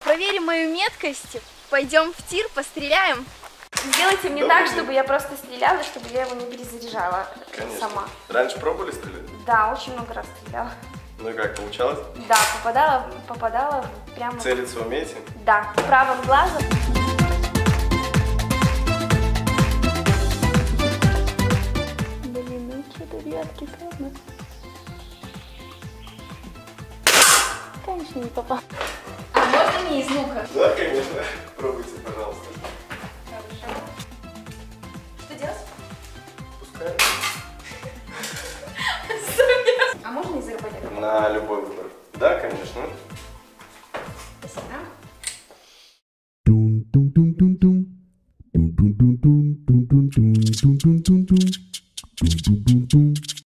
Проверим мою меткость. Пойдем в тир, постреляем. Сделайте мне так, чтобы я просто стреляла, чтобы я его не перезаряжала. Конечно. Сама. Раньше пробовали стрелять? Да, очень много раз стреляла. Ну и как, получалось? Да, попадала прямо... Целиться умеете? Да, правым глазом. Блин, ну что-то ребятки, сложно. Конечно, не попал. А можно не из лука? Да, конечно. Пробуйте, пожалуйста. Хорошо. Что делать? Пускай. А можно из арбалета? На любой выбор. Да, конечно.